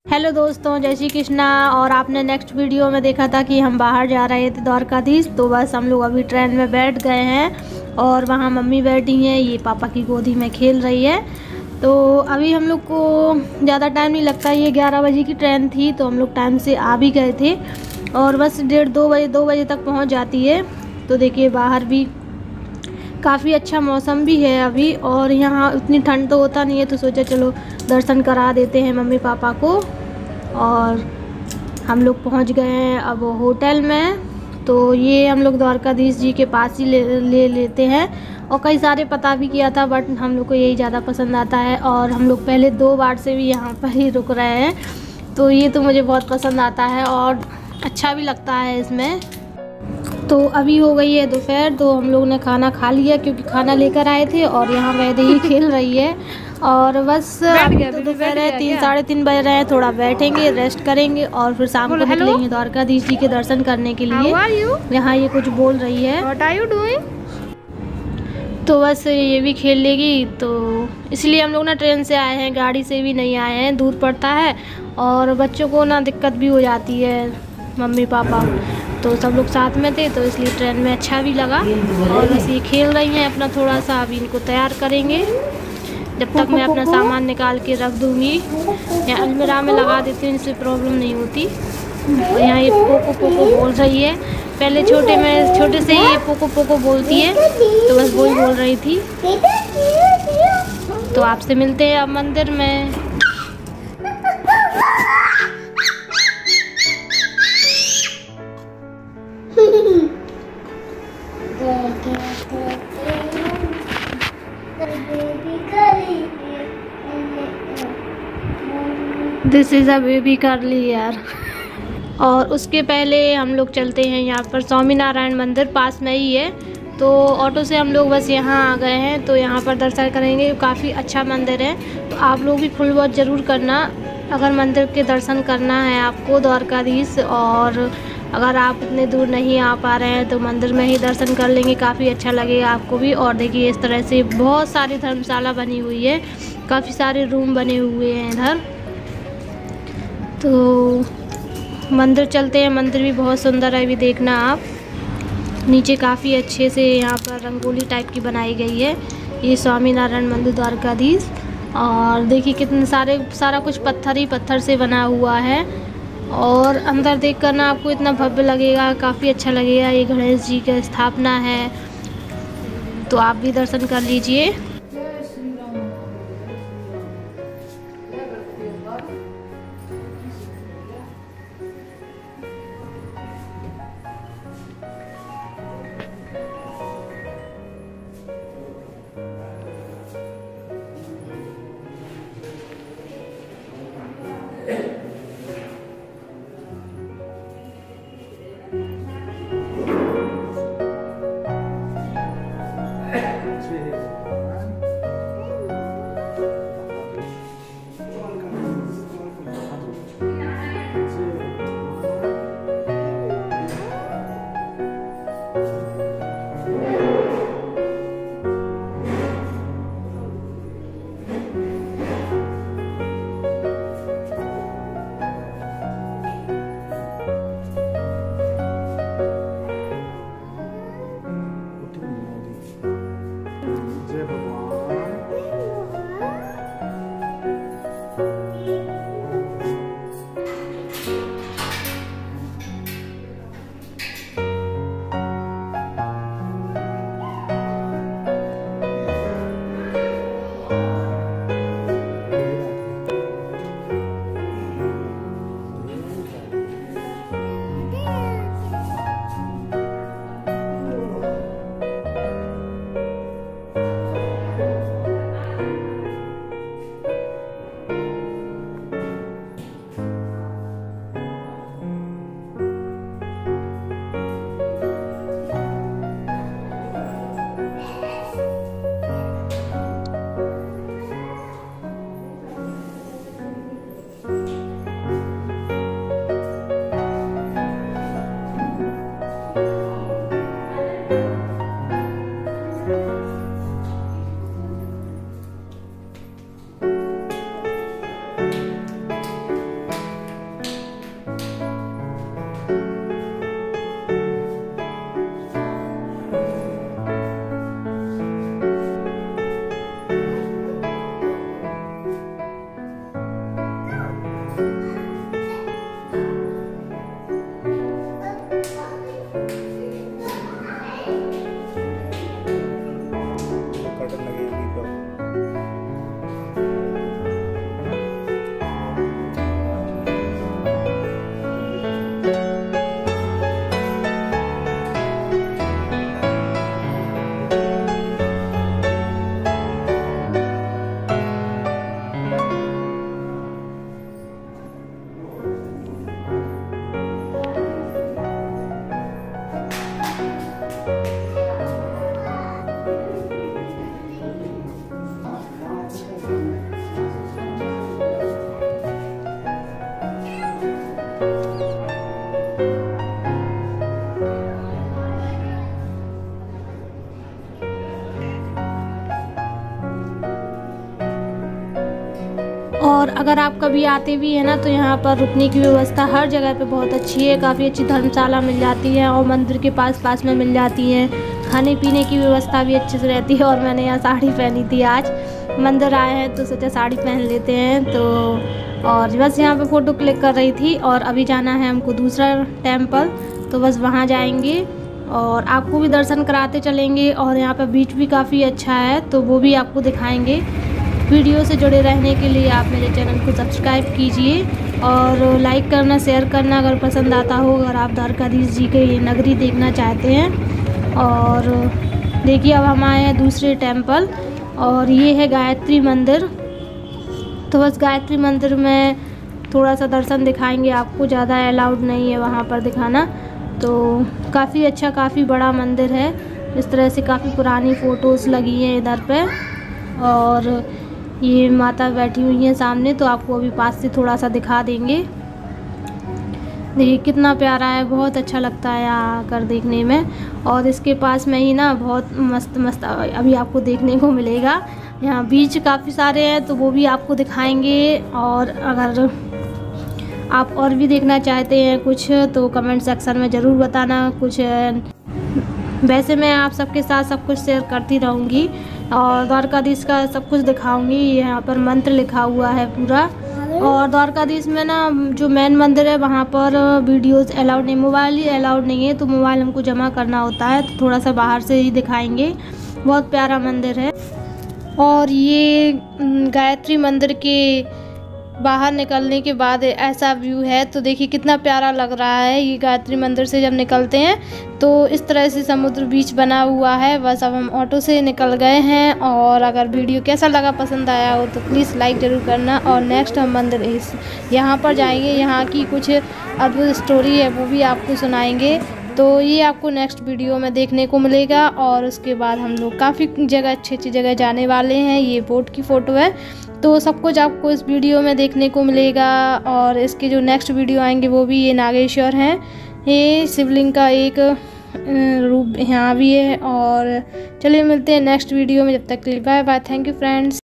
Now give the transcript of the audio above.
Hello दोस्तों, जय श्री कृष्णा। और आपने नेक्स्ट वीडियो में देखा था कि हम बाहर जा रहे थे द्वारकाधीश। तो बस हम लोग अभी ट्रेन में बैठ गए हैं और वहाँ मम्मी बैठी हैं, ये पापा की गोदी में खेल रही है। तो अभी हम लोग को ज़्यादा टाइम नहीं लगता, ये 11 बजे की ट्रेन थी तो हम लोग टाइम से आ भी गए थे और बस 2 बजे तक पहुँच जाती है। तो देखिए बाहर भी काफ़ी अच्छा मौसम भी है अभी, और यहाँ उतनी ठंड तो होता नहीं है, तो सोचा चलो दर्शन करा देते हैं मम्मी पापा को। और हम लोग पहुँच गए हैं अब होटल में। तो ये हम लोग द्वारकाधीश जी के पास ही ले लेते हैं, और कई सारे पता भी किया था बट हम लोग को यही ज़्यादा पसंद आता है। और हम लोग पहले 2 बार से भी यहाँ पर ही रुक रहे हैं, तो ये तो मुझे बहुत पसंद आता है और अच्छा भी लगता है इसमें। तो अभी हो गई है दोपहर, तो हम लोग ने खाना खा लिया क्योंकि खाना लेकर आए थे, और यहाँ वैदे ही खेल रही है। और बस अभी तो दोपहर है, 3 साढ़े 3 बज रहे हैं। थोड़ा बैठेंगे, रेस्ट करेंगे और फिर शाम को निकलेंगे द्वारकाधीश जी के दर्शन करने के लिए। यहाँ ये कुछ बोल रही है। What are you doing? तो बस ये भी खेल लेगी, तो इसलिए हम लोग ना ट्रेन से आए हैं, गाड़ी से भी नहीं आए हैं, दूर पड़ता है और बच्चों को ना दिक्कत भी हो जाती है। मम्मी पापा तो सब लोग साथ में थे, तो इसलिए ट्रेन में अच्छा भी लगा। और बस ये खेल रही हैं अपना थोड़ा सा, अभी इनको तैयार करेंगे। जब तक मैं अपना सामान निकाल के रख दूँगी या अलमीरा में लगा देती हूँ, इससे प्रॉब्लम नहीं होती। और यहाँ ये पोको पोको बोल रही है। पहले छोटे से ही ये पोको पोको बोलती है, तो बस वही बोल रही थी। तो आपसे मिलते हैं अब मंदिर में। दिस इज़ अ बेबी करली यार। और उसके पहले हम लोग चलते हैं यहाँ पर स्वामीनारायण मंदिर, पास में ही है। तो ऑटो से हम लोग बस यहाँ आ गए हैं, तो यहाँ पर दर्शन करेंगे। काफ़ी अच्छा मंदिर है, तो आप लोग भी फुल वॉच ज़रूर करना अगर मंदिर के दर्शन करना है आपको द्वारकाधीश। और अगर आप इतने दूर नहीं आ पा रहे हैं तो मंदिर में ही दर्शन कर लेंगे, काफ़ी अच्छा लगेगा आपको भी। और देखिए इस तरह से बहुत सारी धर्मशाला बनी हुई है, काफ़ी सारे रूम बने हुए हैं इधर। तो मंदिर चलते हैं, मंदिर भी बहुत सुंदर है, अभी देखना आप। नीचे काफ़ी अच्छे से यहाँ पर रंगोली टाइप की बनाई गई है। ये स्वामीनारायण मंदिर द्वारकाधीश। और देखिए कितने सारा कुछ पत्थर ही पत्थर से बना हुआ है, और अंदर देख कर ना आपको इतना भव्य लगेगा, काफ़ी अच्छा लगेगा। ये गणेश जी की स्थापना है, तो आप भी दर्शन कर लीजिए। और अगर आप कभी आते भी हैं ना तो यहाँ पर रुकने की व्यवस्था हर जगह पे बहुत अच्छी है। काफ़ी अच्छी धर्मशाला मिल जाती है और मंदिर के पास में मिल जाती है। खाने पीने की व्यवस्था भी अच्छे से रहती है। और मैंने यहाँ साड़ी पहनी थी, आज मंदिर आए हैं तो सोचा साड़ी पहन लेते हैं। तो और बस यहाँ पे फ़ोटो क्लिक कर रही थी। और अभी जाना है हमको दूसरा टेम्पल, तो बस वहाँ जाएंगे और आपको भी दर्शन कराते चलेंगे। और यहाँ पर बीच भी काफ़ी अच्छा है, तो वो भी आपको दिखाएंगे। वीडियो से जुड़े रहने के लिए आप मेरे चैनल को सब्सक्राइब कीजिए और लाइक करना, शेयर करना अगर पसंद आता हो, अगर आप द्वारकाधीश जी के ये नगरी देखना चाहते हैं। और देखिए अब हम आए हैं दूसरे टेम्पल और ये है गायत्री मंदिर। तो बस गायत्री मंदिर में थोड़ा सा दर्शन दिखाएंगे आपको, ज़्यादा अलाउड नहीं है वहाँ पर दिखाना। तो काफ़ी अच्छा, काफ़ी बड़ा मंदिर है। इस तरह से काफ़ी पुरानी फ़ोटोज़ लगी हैं इधर पे। और ये माता बैठी हुई हैं सामने, तो आपको अभी पास से थोड़ा सा दिखा देंगे। देखिए कितना प्यारा है, बहुत अच्छा लगता है यहाँ आकर देखने में। और इसके पास में ही ना बहुत मस्त मस्त अभी आपको देखने को मिलेगा। यहाँ बीच काफ़ी सारे हैं, तो वो भी आपको दिखाएंगे। और अगर आप और भी देखना चाहते हैं कुछ तो कमेंट सेक्शन में ज़रूर बताना। कुछ वैसे मैं आप सबके साथ सब कुछ शेयर करती रहूँगी और द्वारकाधीश का सब कुछ दिखाऊंगी। यहाँ पर मंत्र लिखा हुआ है पूरा। और द्वारकाधीश में ना जो मेन मंदिर है वहाँ पर वीडियोस अलाउड नहीं, मोबाइल ही अलाउड नहीं है, तो मोबाइल हमको जमा करना होता है। तो थोड़ा सा बाहर से ही दिखाएंगे। बहुत प्यारा मंदिर है। और ये गायत्री मंदिर के बाहर निकलने के बाद ऐसा व्यू है, तो देखिए कितना प्यारा लग रहा है। ये गायत्री मंदिर से जब निकलते हैं तो इस तरह से समुद्र बीच बना हुआ है। बस अब हम ऑटो से निकल गए हैं। और अगर वीडियो कैसा लगा, पसंद आया हो तो प्लीज़ लाइक ज़रूर करना। और नेक्स्ट हम मंदिर यहाँ पर जाएंगे, यहाँ की कुछ अद्भुत स्टोरी है वो भी आपको सुनाएंगे। तो ये आपको नेक्स्ट वीडियो में देखने को मिलेगा। और उसके बाद हम लोग काफ़ी जगह, अच्छी जगह जाने वाले हैं। ये बोट की फ़ोटो है, तो सब कुछ आपको इस वीडियो में देखने को मिलेगा। और इसके जो नेक्स्ट वीडियो आएंगे वो भी ये नागेश्वर हैं। ये शिवलिंग का एक रूप यहाँ भी है। और चलिए मिलते हैं नेक्स्ट वीडियो में, जब तक के लिए bye bye. Thank you friends.